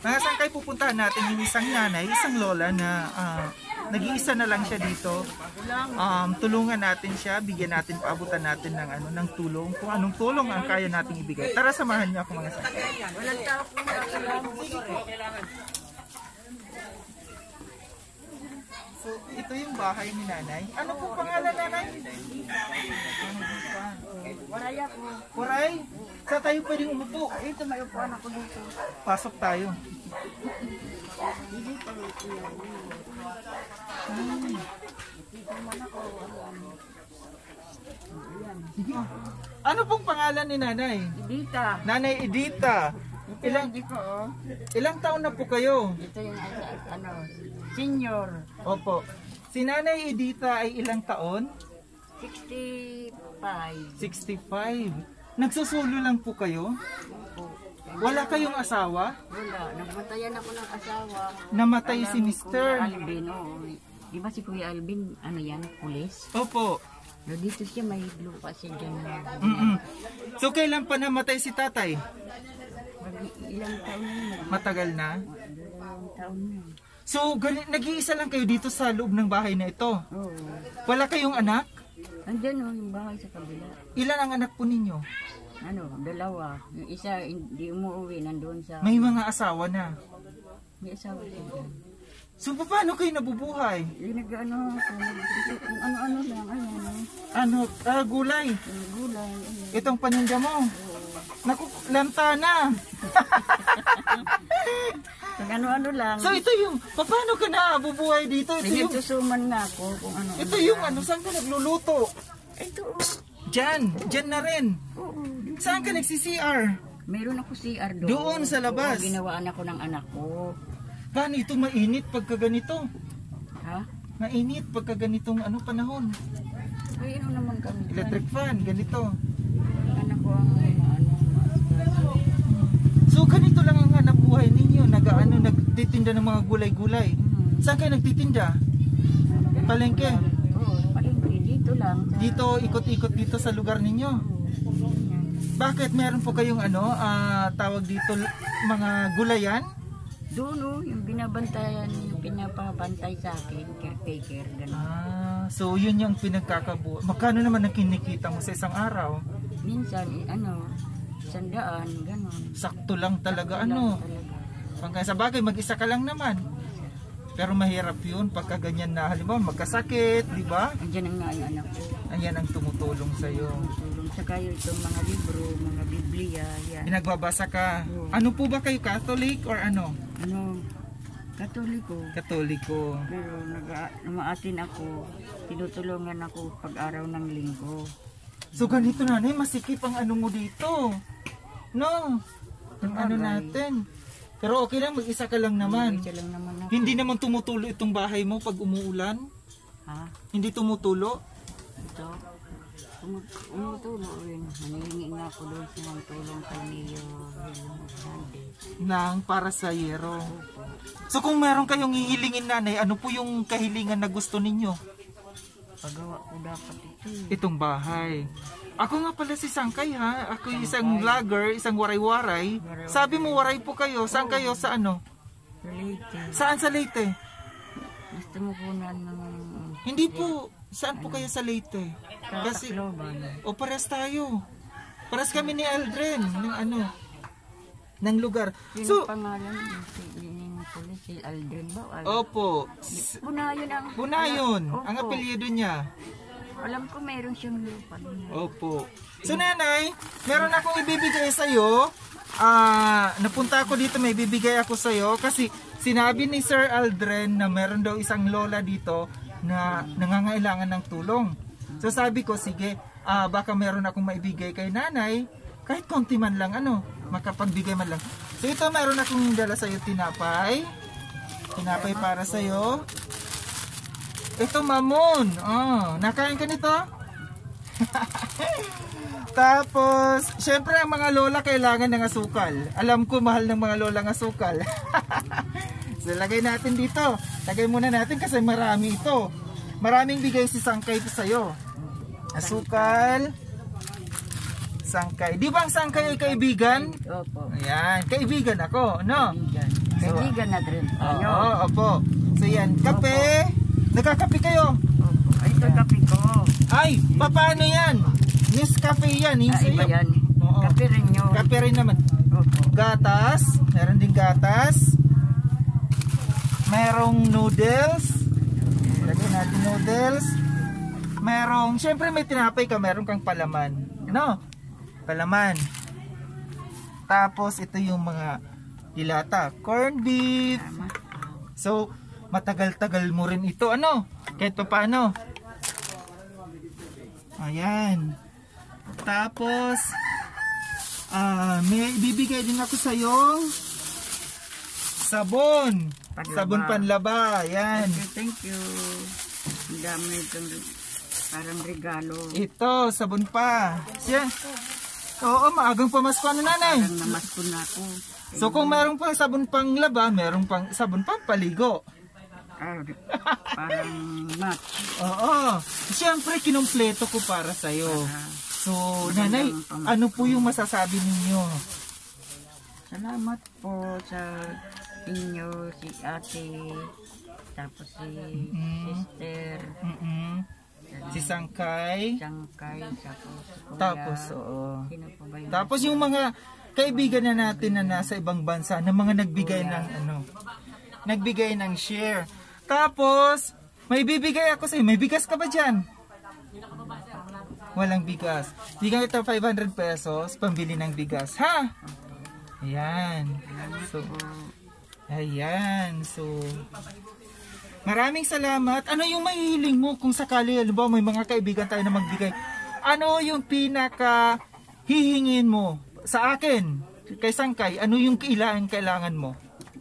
Mga sangkay, pupuntahan natin yung isang nanay, isang lola na nag-iisa na lang siya dito. Tulungan natin siya, bigyan natin, paabutan natin ng ng tulong, kung anong tulong ang kaya nating ibigay. Tara, samahan niyo ako mga sangkay. So, ito yung bahay ni nanay. Ano pong pangalan, nanay? Waray ako. Waray? Saan tayo pwedeng umupo? Ito may upuan ako dito. Pasok tayo. Sige. Ano pong pangalan ni nanay? Edita. Nanay Edita. Ilang taon na po kayo? Ito yung senior. Opo. Si nanay Edita ay ilang taon? 65. 65. Nagsusulo lang po kayo? Wala kayong asawa? Wala. Nagmatayan ako ng asawa. Namatay si Mr. Alvin, oo. Di ba si Kuya Alvin, ano yan, pulis? Opo. No, dito siya, may lupa siya dyan. So kailan pa namatay si tatay? Ilang taon na. Matagal na? Ilang taon na. So nag-iisa lang kayo dito sa loob ng bahay na ito? Oo. Wala kayong anak? Andyan o, yung bahay sa kabila. Ilan ang anak po ninyo? Ano, dalawa. Yung isa, hindi umuwi, nandun sa... May mga asawa na. May asawa siya dyan. So paano kayo nabubuhay? Yung nag-ano, kung ano-ano lang, Ano, gulay? yung gulay, ayan. Itong paninda mo? Naku, lantana. Kung ano-ano lang. So ito yung, paano ka nabubuhay dito? Ito yung, Nagtusuman nga ako kung ano. ito yung saan ka nagluluto? Ito, Diyan na rin. oo. Saan ka nagsi-CR? Meron ako CR doon. Doon sa labas. Oo, ginawaan ako ng anak ko. Paano ito mainit pagka ganito? Ha? Mainit pagka ganitong panahon. Ay, ano naman kami. Electric fan, ganito. Anak ko ang maasikaso. So ganito lang ang hanap buhay ninyo, nagtitinda ng mga gulay-gulay. Saan kayo nagtitinda? Palengke? Oo, palengke. Dito lang. Dito, ikot-ikot dito sa lugar ninyo. Bakit meron po kayong tawag dito, mga gulayan? Doon yung binabantayan, yung pinapabantay sa akin, caretaker, gano'n. So yun yung pinagkakabuo. Magkano naman ang kinikita mo sa isang araw? Minsan, 100, gano'n. Sakto lang talaga, Talaga. Pagka sa bagay, mag-isa ka lang naman. Pero mahirap yun pagka ganyan na, halimbawa magkasakit, di ba? Andiyan ang nga yung anak ko. Ayan ang tumutulong sa'yo. Tulong. Saka itong mga libro, mga Biblia, yan. Pinagbabasa ka. Ano po ba kayo, Catholic or ano? Katoliko. Katoliko. Pero namaatin ako, tinutulungan ako pag-araw ng linggo. So ganito nanay, masikip ang mo dito. No? Yung natin. Pero okay lang, mag-isa ka lang naman. Isa lang naman ako. Hindi naman tumutulo itong bahay mo pag umuulan? Ha? Hindi tumutulo? Ito? Umutulo rin. Hanihingi nga ako doon sa tulong kay Neo Nang para sa yero. So kung meron kayong hihilingin nanay, ano po yung kahilingan na gusto ninyo? Pagawa ko dapat ito. Itong bahay. Ako nga pala si Sangkay ha. Ako yung isang vlogger, isang waray-waray. Sabi mo waray po kayo. Saan kayo? Sa ano? Leyte. Saan sa Leyte? Gusto mo kunan ng... Hindi po. Saan po kayo sa Leyte? Kasi, Tacloban. o pares tayo. Pares kami ni Aldrin. Ng lugar. Sino So, pangalan yung pulis? Si Aldrin ba? opo. Bunayon ang... Bunayon. Opo. Ang apelyido niya. Alam ko mayroon siyang lupa. Opo. So nanay, meron akong ibibigay sa'yo. Napunta ako dito, may bibigay ako sa'yo. Kasi sinabi ni Sir Aldrin na meron daw isang lola dito na nangangailangan ng tulong. So sabi ko, sige, baka meron akong maibigay kay nanay. Kahit konti man lang, makapagbigay man lang. So ito, meron akong dala sa'yo tinapay. Tinapay para sa'yo. Ito mamon. Nakain ka nito? Tapos, syempre ang mga lola kailangan ng asukal. Alam ko mahal ng mga lola ng asukal. So lagay natin dito. Lagay muna natin kasi marami ito. Maraming bigay si Sangkay ito sa'yo. Asukal. Sangkay. Di ba ang Sangkay ay kaibigan? Opo. Ayan, kaibigan ako, no? Kaibigan. Kaibigan na rin tayo. Oo, opo. So yan, kape. Nagkakape kayo? Opo. Ay, ito kape ko. Ay, paano yan? Nescafe yan, yung Ay, iba sa'yo. yan. Oo. Kape rin yun. Kape rin naman. Opo. Gatas, meron ding gatas. Merong noodles. Lagyan natin noodles. Merong, syempre may tinapay ka, meron kang palaman. No? Palaman. Tapos ito yung mga dilata. Corned beef. Tama. So, matagal-tagal mo rin ito. Ano? Kahit pa paano. Ayan. Tapos, may bibigay din ako sa'yo sabon. Panlaba. Sabon panlaba. Ayan. Thank you. Ang dami itong parang regalo. Ito, sabon pa. Siya. Oo, maagang pamasko na nanay. Parang namasko na ako. So, kung meron pang sabon pang laba, meron pang sabon pang paligo. Ah, parang match. Oo. Siyempre, kinumpleto ko para sa'yo. So, nanay, ano po yung masasabi ninyo? Salamat po sa inyo, si ate, tapos si sister, Si Sangkay. Sangkay, tapos kuya. Tapos, oo. Sino po ba yun? Tapos yung mga kaibigan na natin na nasa ibang bansa, na mga nagbigay ng nagbigay ng share. Tapos, may bibigay ako sa'yo. May bigas ka ba dyan? Walang bigas. Bigyan kita 500 pesos, pambili ng bigas. Ha? Ayan. So, ayan. So, maraming salamat. Ano yung mahihiling mo kung sakali, halimbawa may mga kaibigan tayo na magbigay? Ano yung pinaka hihingin mo sa akin? Kay Sangkay, ano yung kailangan mo?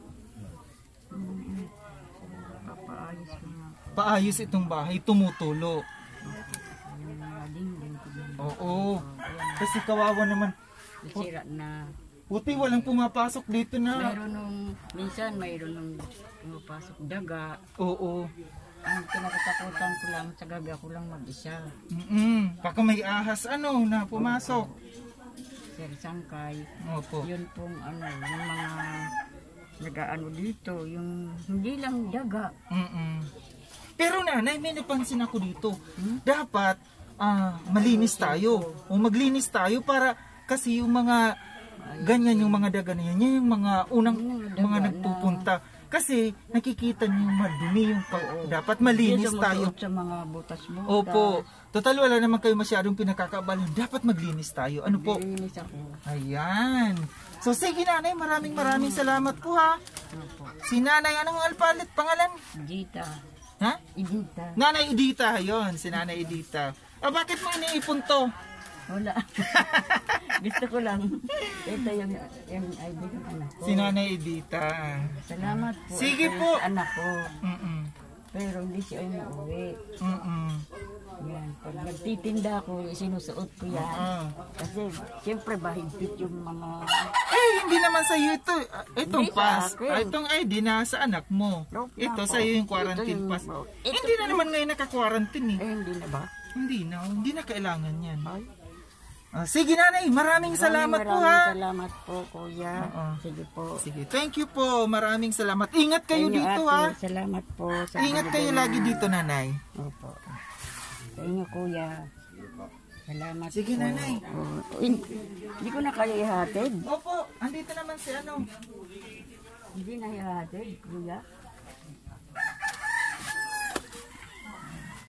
Papaayos ko nga. Paayos itong bahay, tumutulo. Ding-ding ko din. Oo. Kasi kawawa naman. Nasira na. Buti walang pumapasok dito na. Mayroon nung, minsan mayroon nung pumapasok daga. Oo. Ang kinakatakutan ko lang, sa gabi ako lang mag-isa. Baka may ahas na pumasok. Sir Sangkay. Opo. Yun pong yung mga nag-aano dito, yung hindi lang daga. Pero nanay, may napansin ako dito. Dapat malinis tayo. O maglinis tayo para kasi yung mga ganyan, yung mga daga na yan yung mga unang mga nagpupunta. Kasi nakikita niyo yung madumi, yung dapat malinis tayo. Sa mga butas-butas. Opo. Total wala naman kayo masyadong pinakakabalan. Dapat maglinis tayo. Ano po? Linis ako. Ayan. So sige nanay, maraming salamat po ha. Opo. Si nanay, anong alpalit pangalan? Dita. Ha? Idita. Nanay Edita, yon, si Nanay Edita. Bakit mo iniipon to? Wala. Gusto ko lang. Ito yung ID ng anak ko. Si Nanay Edita. Salamat po. Sige Ito po. yung anak ko. Pero hindi siya umuwi. Yan. Pag nagtitinda ako, sinusuot ko yan. Kasi siyempre bahigpit yung mga... Hindi naman sa iyo ito. Itong Hindi sa pass. akin. Itong ID na sa anak mo. Nope, Ito ako. sa iyo yung Ito quarantine yung- pass. ito Hindi na naman ngayon naka-quarantine eh. hindi na ba? Hindi na kailangan yan. Ay. Sige nanay, maraming salamat po ha. Salamat po, kuya. Sige po. Sige, thank you po. Maraming salamat. Ingat kayo Sa inyo, dito ate, ha. Salamat po. Sa Ingat kayo lagi dito nanay. Opo. Sa inyo, kuya. Salamat Sige, po. nanay. Hindi ko na kayo ihatid. Opo, andito naman si Hindi na ihatid, kuya.